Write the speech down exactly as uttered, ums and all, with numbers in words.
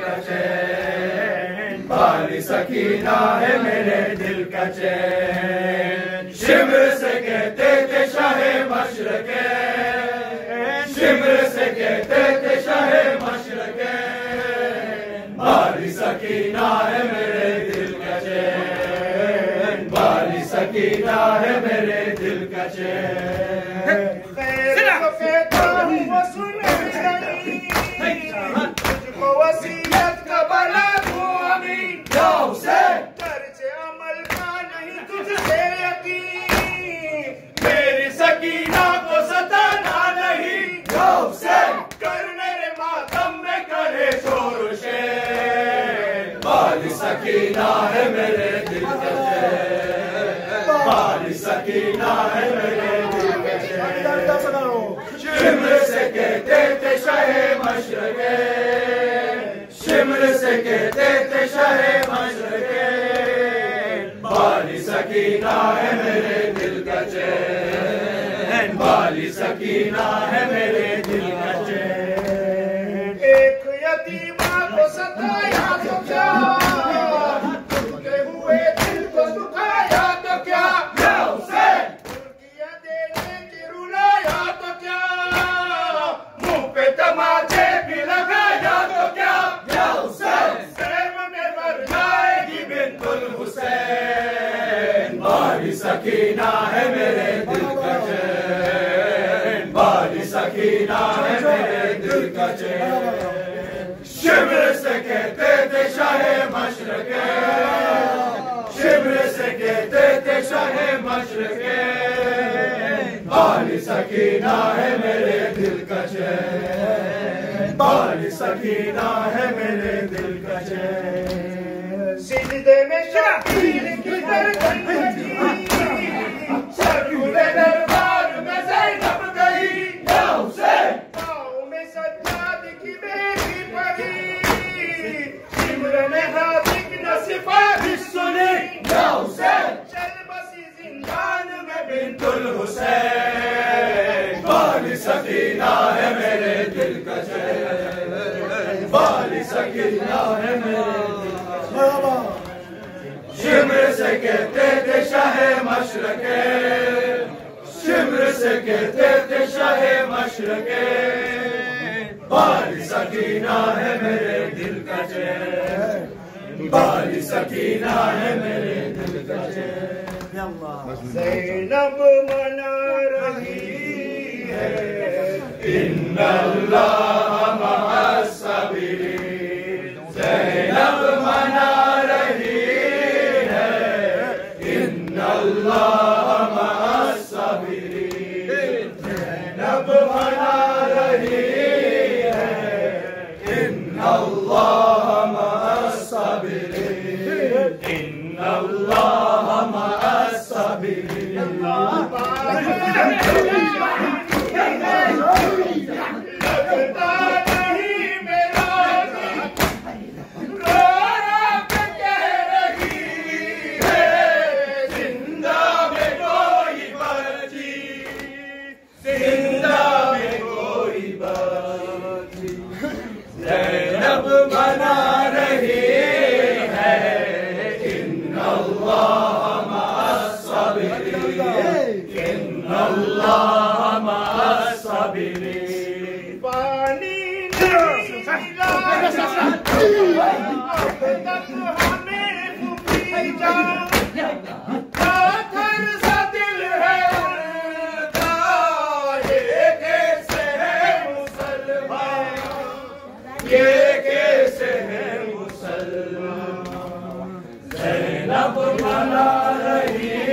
का चैन, बाली सकीना है मेरे दिल का चैन। शिमर से कहते थे शाहे मशरके, शिमर से कहते थे शाहे मशरके, बाली सकीना है मेरे दिल का चैन, बाली सकीना है मेरे दिल का चैन। तुझको वसीयत का बना दूं अमीन, करचे अमल का नहीं तुझसे यकीन, मेरी सकीना को सताना नहीं, कर मेरे मातम में करे शोर शेर, बाली सकीना है मेरे दिल का चैन, बाली सकीना है मेरे दिल का चैन। शिमर से कहते थे शाहे मशरके, शिमर से कहते थे शाहे मशरके, बाली सकीना है मेरे दिल का चैन, बाली सकीना है मेरे दिल का चैन। एक यतीमा को सताया तो क्या, टूटे हुए दिल को दुखाया तो क्या, तुर्किया देने की रुलाया तो क्या, मुंह पे तमाचे भी लगाया तो क्या, प्रेम में मर जाएगी बिंतुल हुसैन, बाली सकीना है मेरे दिल का चैन, बाली सकीना है मेरे दिल का चैन। शिमर से कहते थे शाहे मशरके, शिमर से कहते थे शाहे मशरके, बाली सकीना है मेरे दिल का चैन, बाली सकीना है मेरे दिल का चैन। सिजदे में शबीर की धड़कन बजी, सरगुले दरबार में ज़ैनब गई, पाँव में सज्जाद की बेटी पड़ी, सिमरन हादिक न सिफारिश सुनी, चल बसी जिंदान में बिंतुल हुसैन, बाली सकीना है मेरे दिल का चैन, बाली सकीना है मेरे दिल का चैन। शिमर से कहते थे शाहे मशरके, शिमर से कहते थे शाहे मशरके, बाली सकीना है मेरे दिल का चैन, बाली सकीना है मेरे दिल का चैन। ज़ैनब मना रही है इन्नल्लाह मअस साबिरीन, ज़ैनब मना रही है इन्नल्लाह मअस साबिरीन, ज़ैनब मना रही है इन्नल्लाह मअस साबिरीन, इन्नल्लाह मअस साबिरीन। ज़ैनब मना रही है इन्नल्लाह मअस साबिरीन, इन्नल्लाह मअस साबिरीन। पानी नहीं हमें फूकी जाओ, पाथर सा दिल है उनका, ये कैसे है मुसलमान, ये कैसे है मुसलमान। ज़ैनब मना रही